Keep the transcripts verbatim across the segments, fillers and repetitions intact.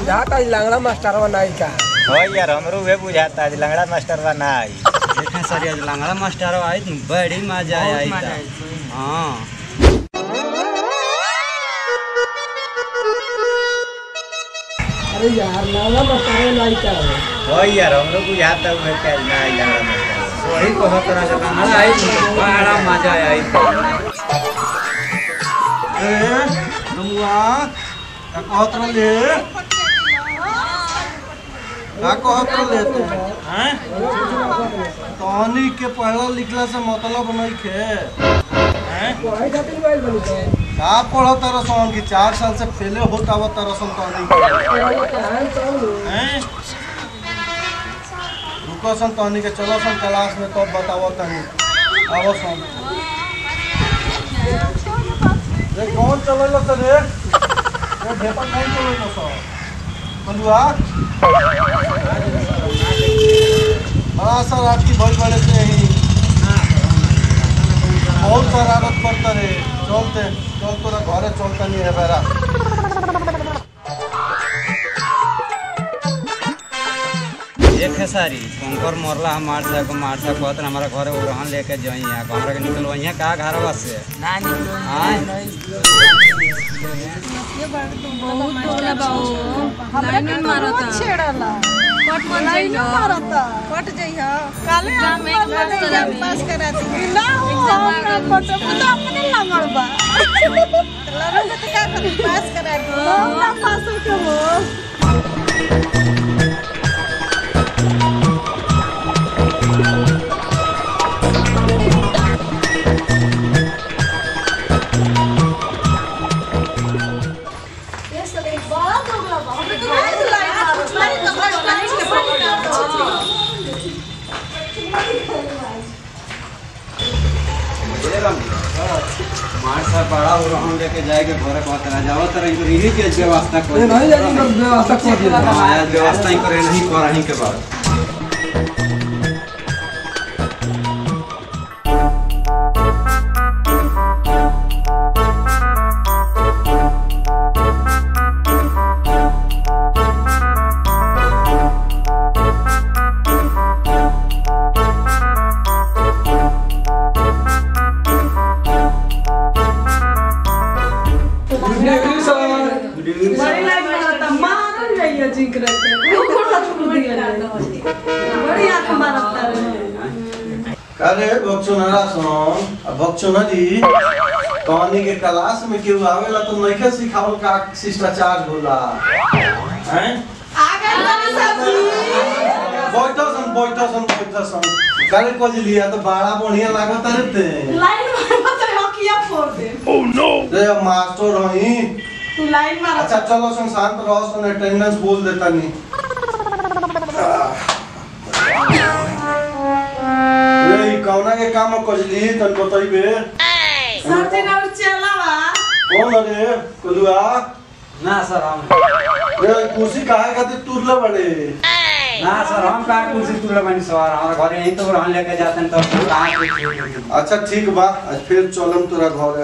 बुझाता लंगड़ा मास्टरवा नहीं का हो यार हमरो वे बुझाता आज लंगड़ा मास्टरवा ना आई। देखें सर आज लंगड़ा मास्टरवा आई तो बड़ी मजा आई था। हां अरे यार लंगड़ा मास्टरवा नहीं का हो यार हमरो बुझाता वे का ना आई लंगड़ा मास्टर वही को तरह से लंगड़ा आई तो बड़ा मजा आई था। ए नमुआ का कहत रहले का कहत रहले तू हैं तहनी के पढ़ला लिखला से मतलब नहीं खे हैं पढ़ाई खातिर मोबाइल बनी के का पढ़त रसन की चार साल से पहले होता आवत रसन तहनी हैं रुको सन तहनी के चलो सन क्लास में तब बतावो तनी आवो सन रे कौन चलल त रे रे भेपर कौन चलल त बलुआ बड़ा सा रात की भोज बड़े से ही बहुत शरारत करता रे चलते चल तोरा घरे चलता नहीं है बेरा एक है सारी कंकर मोरला हमार से को मार से कहत हमारा घरे उरहन लेके जाई है हमरा के निकलवा है का घरवा से ना निकलो हां ये बात तो बहुत बोला बाऊ हमरा के मारता छेड़ला कट मन जाइयो मारता कट जइहा काले हम एक पास करा दी ना एग्जाम कट तो अपने लंगड़ बा लड़ो तो क्या कर पास करा दी ना पास हो वो मार सा बड़ा उरहन लेके जाएगे घरे कहत रह जाओ तर इनको यही के व्यवस्था कर नहीं जानी कर व्यवस्था कर दिया हां व्यवस्था ही करे नहीं करही के बाद अरे बक्सुनरा सोन अब बक्सुना जी कहानी के क्लास में केहू आवेला तो नइखे सिखावल का शिष्टाचार होला हैं आगे वाली सब्जी बैठो सन बैठो सन बैठो सन करे को लिया तो बड़ा बढ़िया लागत रहते लाइन में मत हकिया फोड़ दे ओह नो रे मास्टर रही तू लाइन मार अच्छा चलो सन शांत रहो सन अटेंडेंस बोल देता नहीं रे कौना के काम कजली तन बताइबे सर जी ना चलावा कौन रे कलुआ ना सर हम रे कुर्सी काहे खातिर तुरले बड़े ना सर हम का कुर्सी तुले बनी सवार हमारा घरे यही तो उरहन लेके जाते तो कहां अच्छा ठीक बा आज फिर चलम तोरा घरे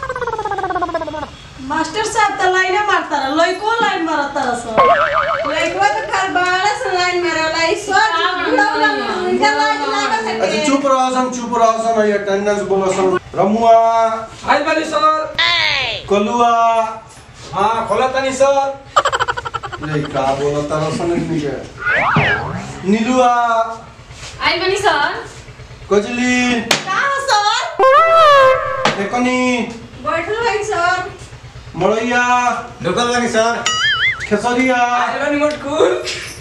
मास्टर साहब त लाइन मारता रह लइको लाइन मारता रह सर लइको तो कर बाड़े से लाइन मारला ई सर बुढ़ा बुढ़ा इनका लाइन लागत है अच्छा चुप रहो सन चुप रहो सन ये अटेंडेंस बोलो सन रमुआ आई वाली सर कलुआ हां खोला तनी सर रे का बोलो तारा सन नहीं नीलुआ आई बनी सर कजली का सर देखनी बैठल है सर मड़ैया ढुकल बनी सर खेसरिया आई वाली मटकुल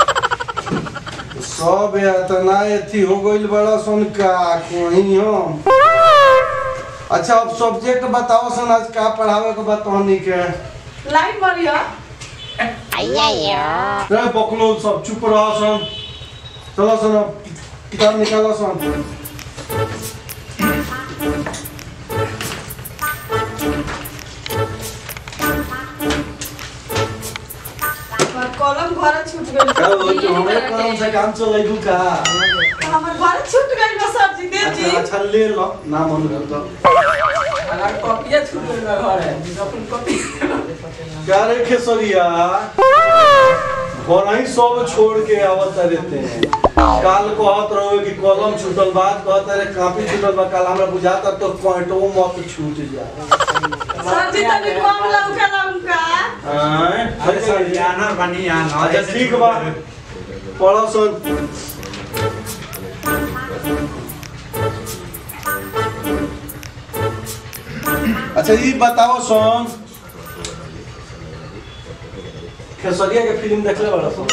सब इतना एथी हो गइल बड़ा सुन का कहीं हम अच्छा अब सब्जेक्ट बताओ सन आज का पढ़ावे के बताओनी के लाइन मारिया रे बकलो सब चुप रहो सन चलो सन किताब निकालो सन कलम घर छूट गइल का हो तो हमरे कलम से काम चलाइबू का हमर घर छूट गइल बा सर जी देव जी अच्छा अच्छा ले लो ना मन कर तो अगर कॉपिया छूट गइल घर है अपन कॉपी का रे खेसरिया पढ़ाई सब छोड़ के आवत रहते हैं। काल कहत रहो कि कलम छूटल बात कहत रहे कॉपी छूटल बा काल हमरा बुझाता तो पॉइंटो मत छूट जाए। सर जी तनी कम लौका लौका हां अरे सर याना बनी याना अच्छा ठीक बा पढ़ो सुन। अच्छा ये बताओ सोन खेसरिया के फिल्म देखले बड़ा सोन?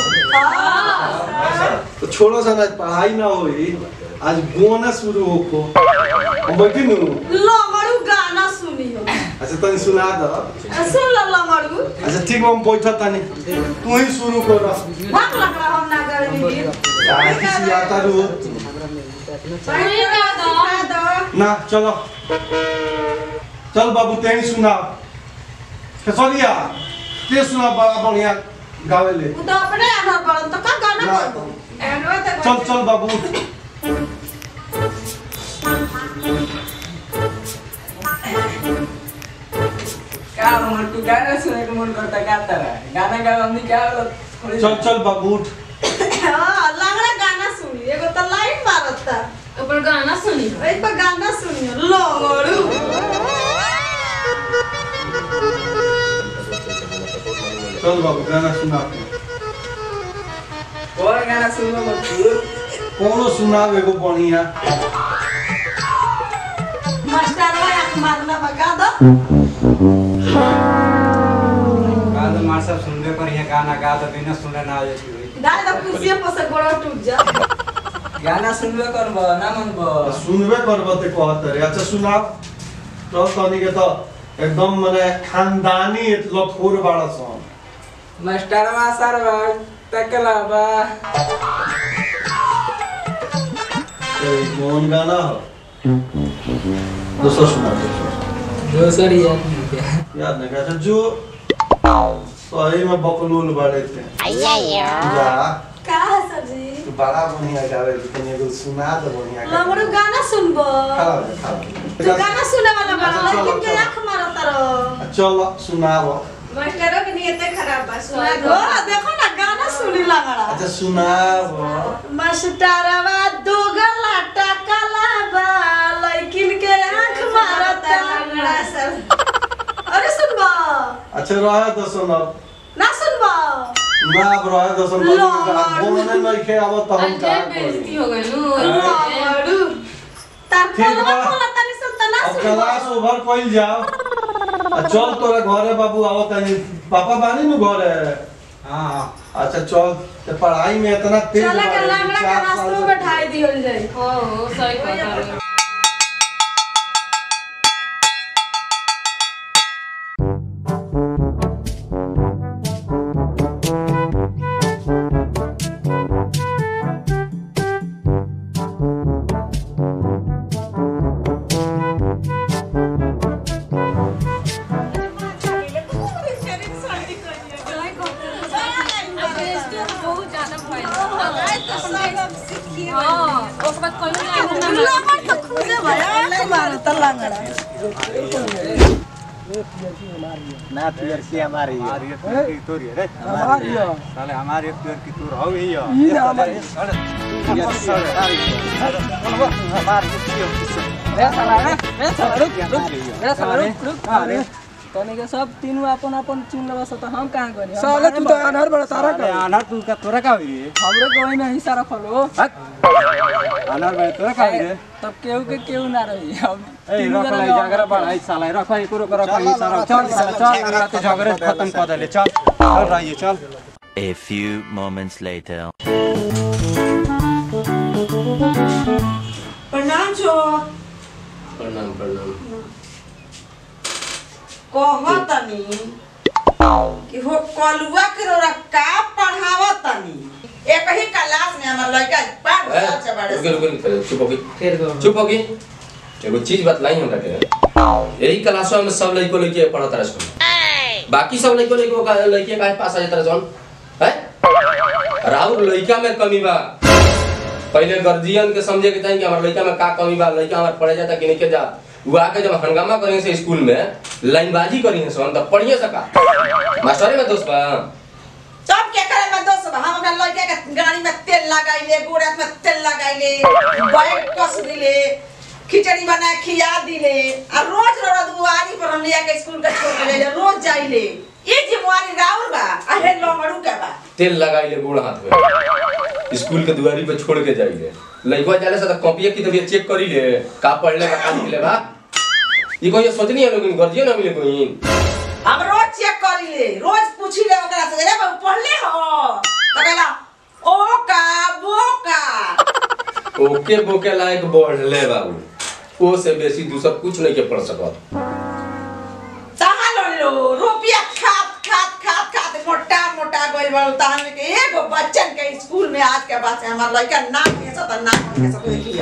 तो छोड़ो सा ना पढ़ाई ना होई आज गाना शुरू होको हम बैठी नु लंगड़ू गाना सुनी हो। अच्छा तनी सुना दो। सुन ल लंगड़ू। अच्छा ठीक हम बैठा तनी तू ही शुरू कर। भाग लग रहा हम ना गरीबी यार किसी आता रू सही का दो ना चलो चल बाबू तेरी सुना खेसरिया ते सुना बड़ा बढ़िया गावे ले उ तो अपने आधार पर तो का गाना ना। कर दो एनवा तक चल चल बाबू क्या मन तू गाना सुने का मन करता गाता रहा गाना गा हमने क्या थोड़ी चल चल बाबू उठ। हां लंगड़ा गाना सुनी एगो तो लाइन मारता ऊपर गाना सुनी ए पर गाना सुनियो लंगड़ू। चल बाबू गाना सुना और गाना सुनो मत तू कोनो सुनाव एगो बढ़िया। मास्टरवा आंख मारना बगा दो काल मार सब सुनबे पर ये गाना गा तो बिना सुने ना आए छी दाई द कुर्सी पर से गोड़ टूट जा। गाना सुनबे करबो ना मनबो सुनबे करबो ते कहत रे। अच्छा सुनाव तो तनी के तो एकदम माने खानदानी लखोर बाड़ा सन। मास्टरवा सरवा तकला बा ए कौन गाना हो दूसरा सुना दो दोसर याद नहीं क्या याद नहीं कैसे जो सही में बकलूल बाड़े थे जा का है सर जी तू बड़ा बढ़िया गावे लेकिन एगो सुना दे बढ़िया लंगड़ू गाना सुनबो खड़ा हो खड़ा तू गाना सुने वाला बड़ा लेकिन के आंख मारता रहो। चलो सुनाओ। मास्टरों की नीयत खराब बा सुना दो देखो ना गाना सुनी लंगड़ा। अच्छा सुनाओ। मास्टरवा दो गला टकला बा लेकिन के आंख मारता लंगड़ा सब। अरे सुनबो अच्छा रहा तो सुनो ना सुनबो ना अब रहा तो सुनो बोलने नहीं के अब तो हम का बेइज्जती हो गई नु लंगड़ू तार ठीक कोलवा बा। कोला तनी सुन त ना अब सुनबो। क्लास ओवर कोई जाओ आ चल तोरा घरे बाबू आओ तनी पापा बानी नु घरे। हां अच्छा चल ते पढ़ाई में इतना तेज चला के बाड़े, लंगड़ा चार के साल रास्ते से- में बैठाई दियल जाई। ओ सही कहता रे बहुत ज्यादा फैल हां ओकर बाद कोई ना लंगड़ तो खुदे भया मारता लंगड़ा। ना पियर की हमारी हमारी एक की तोरी रे हमारी हो साले हमारी एक की तोर हो ही हो ई ना हमारी हमारी रे साला रे रे साला रुक रुक रे साला रुक रुक अरे तने के सब तीनों अपन अपन चुन लेबस त हम कहां करी साला तू तो अनहर बड़ा तारा अरे आना तू का तोरा का होई रे हमरे कोई में हिस्सा रखलो आना भाई तोरा का होई रे तब केहू के केहू ना रही हम ए रख लाई जागरा बढ़ाई साला रख लाई करो करो कहीं सारा चल साला चल रात झगड़े खत्म कर दे चल चल रहिए चल। A few moments later. प्रणाम छो प्रणाम प्रणाम कहतनी कि हो कलुआ के रोरा का पढ़ावतनी एक ही क्लास में हमर लड़का पाँच साल से बड़े रुक रुक रुक चुप हो गई चुप हो गई एगो चीज बतलाई हमरा के यही क्लास में सब लड़को लड़के पढ़त रह सन बाकी सब लड़को लड़को का लड़के काहे पास आ जात रह हैं राहुल लड़का में कमी बा पहले गार्जियन के समझे के चाहिए कि हमारे लड़का में का कमी बा लड़का हमारे पढ़े जाता कि नहीं के जा वो आके जब हंगामा करेंगे से स्कूल में लाइनबाजी करी है सोन तब पढ़िए सका मास्टरे में दोस्त बा सब के करे में दोस्त लड़का के गाड़ी में तेल लगाइले, गोड़ा में तेल लगाइले, बैग कस दिले, खिचड़ी बना खिया दिले, आ रोज रोज दुआरी पर हम लिया के स्कूल के छोड़ के ले रोज जाइले। ये जिम्मेवारी राउर बा, आहे लंगड़ू के बा। तेल लगाइले गोड़ हाथ में स्कूल के दुआरी पे छोड़ के जाइले। लइकवा जाले से त कॉपी की तबियत चेक करी ले, का पढ़ले का का लिखले बा। ई कोई सोचनी है लोगन गर्जियन मिले कोई। हम रोज चेक करिले, रोज पूछिले ओकरा से रे बाबू पढ़ले हो? त कहला ओ का बो का। ओके बोके लायक बढ़ले बाबू। ओ से बेसी दूसरा कुछ नहीं के पढ़ सकत। ताहा लो रुपया खात खात खात खात मोटा मोटा गइल बा ताहन के एगो बच्चन के स्कूल में आज के बाद से हमार लड़का नाक के साथ नाक के साथ देखिया।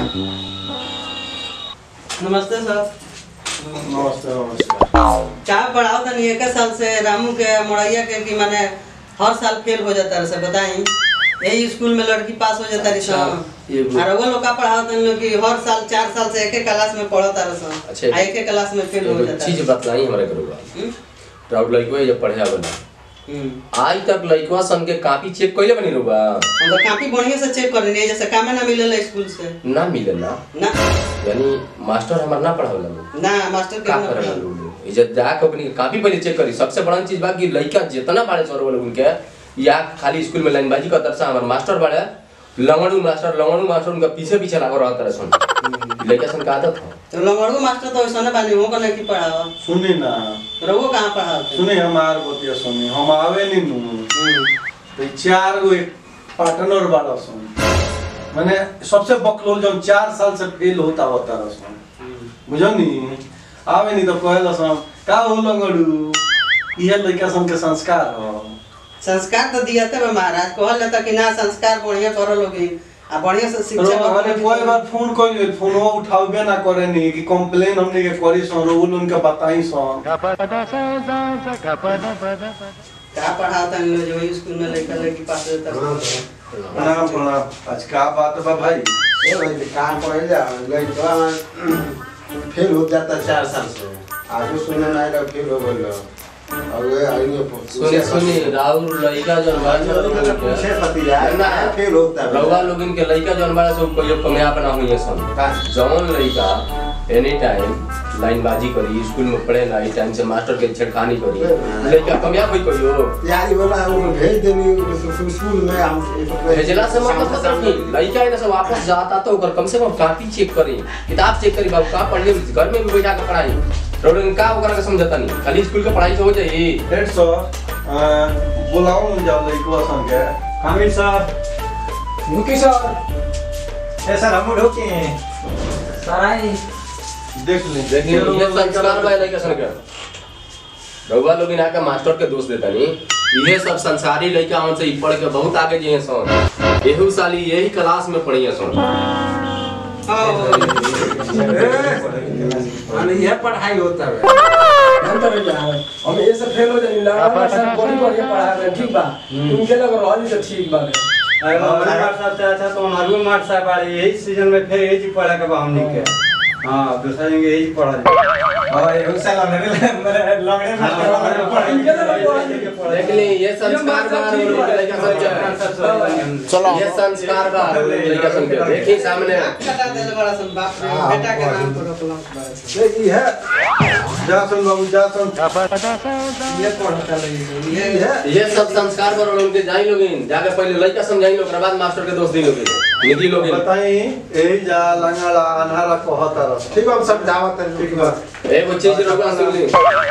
नमस्ते सर। नमस्ते नमस्कार। क्या पढ़ाओ तनी एक साल से रामू के मोड़ैया के कि माने हर साल फेल हो जाता है, बताई यही स्कूल में लड़की पास हो जाता है सब। और वो लोग का पढ़ाओ तनी लोग कि हर साल चार साल से एक एक क्लास में पढ़ता है सब। अच्छा एक एक क्लास में फेल हो जाता है। चीज बतलाई हमारे करूंगा प्राउड लइकवा ये पढ़े आवला। आज तक लइकवा सन के कॉपी चेक कइले बनी रुबा। हम तो कॉपी बढ़िया से चेक कर रहे जैसे काम ना मिलेला स्कूल से। ना मिलेला ना यानी मास्टर हमार ना पढ़ावला ना मास्टर के का करेला लोग। इज्जत जा के अपनी कॉपी पहले चेक करी। सबसे बड़ा चीज बा कि लइका जितना बड़े सर वाले उनके या खाली स्कूल में लाइनबाजी का तरसा हमार मास्टर बड़े लंगड़ू मास्टर लंगड़ू मास्टर उनका पीछे पीछे लागो रहता रहे सन। लइका सन का आदत है। तो लंगड़ू मास्टर तो ऐसा ना बानी हो को नहीं पढ़ाओ। सुनी ना रवो कहां पढ़ाते? सुनी हमार बतिया सुनी हम आवे नी नु। तो चार गो पार्टनर वाला सुन माने सबसे बकलोल जो चार साल से फेल होता होता रसन बुझो नी आवे नी तो कहला सन का हो लंगड़ू ये लइका सन के संस्कार हो। संस्कार तो दिया था महाराज कहल जाता कि ना संस्कार बढ़िया करो लोगी आ बढ़िया से शिक्षा करो। मैंने कोई बार फोन कइले फोनवा उठावे ना करे नी कि कंप्लेन हमने के करी सन रोल उनके बताई सन का पढ़ाता इन जो स्कूल में लड़का लड़की पास होता है। प्रणाम प्रणाम। आज का बात बा भाई? ए भाई काम पढ़े जा लड़का फेल हो जाता चार साल से आगे सुने ना आएगा फेल हो गइल। और ये आइए सुनी सुनी राहुल लइका जन बाज पूछे पतिया ना फेल होता है। रउआ लोगन के लइका जन बाज सब कोई कामयाब ना हुई सन। जवन लइका एनी टाइम लाइनबाजी करी स्कूल में पढ़े ना ई टाइम से मास्टर के छेड़खानी करी लइका कामयाब होई कोई हो यारी वाला वो भेज देनी स्कूल में हम भेजला से मतलब पता नहीं लइका इधर से वापस जाता तो ओकर कम से कम कॉपी चेक करी किताब चेक करी बाबू का पढ़ले घर में भी बैठा के पढ़ाई रोडन का ओकरा के समझता नहीं खाली स्कूल के पढ़ाई से हो जाई। हेड सर बुलाओ न जाओ लइकवा सन के। कामिल सर मुकी सर ए सर हम ढोके सर आई देख ले देख ले ये संस्कार बा लइका सन के रउआ लोग इना के मास्टर के दोष देता नहीं। ये सब संसारी लइका हमसे ई पढ़ के बहुत आगे जे सन एहू साली यही क्लास में पढ़िए सन। माने ये पढ़ाई होता है अंतर जाओ हम ये से फेल हो जानी लगा सर बड़ी बढ़िया पढ़ा रहे ठीक बा उनके लग रहली तो ठीक बा। अरे हमारे मास्टर साहब अच्छा तो हमारे मास्टर साहब आ यही सीजन में फिर यही पढ़ा के हमने के हां दूसरा जगह यही पढ़ा और ये साल मेरे लगने में पढ़ा देख ले ये संस्कार बा लइका सन चलो ये संस्कार बा लइका सन के देखी सामने कटा दे बड़ा सन बाप रे बेटा के नाम पर रखला देखी है जा सन बाबू जा सन ये पढ़ता लगी ये है ये सब संस्कार पर लोग के जाई लोगिन जाके पहले लइका समझाई लोग बाद मास्टर के दोष दी लोगिन निधि लोगिन बताई एही जा लंगड़ा अनहारा कहता रह ठीक बा समझावत है ठीक बा। एगो चीज रोगा सुनली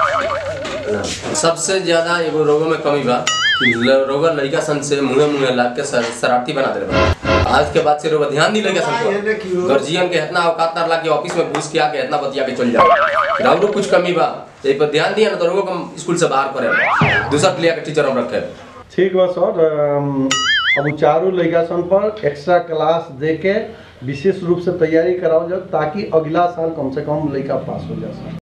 सबसे ज्यादा एगो रोगों में कमी बा कि रोगा लड़का सन से मुंह मुंह लाग के शरारती बना दे बा। आज के बाद से रोगा ध्यान नहीं लगे सन को गार्जियन के इतना औकात ना ला के ऑफिस में घुस के आके इतना बतिया के चल जाओ राउरो कुछ कमी बा ए पर ध्यान दिया ना तो रोगो कम स्कूल से बाहर करे दूसरा प्लेयर के टीचर हम रखे। ठीक बा सर अब चारों लड़का सन पर एक्स्ट्रा क्लास दे के विशेष रूप से तैयारी कराओ जाओ ताकि अगला साल कम से कम लड़का पास हो जाए।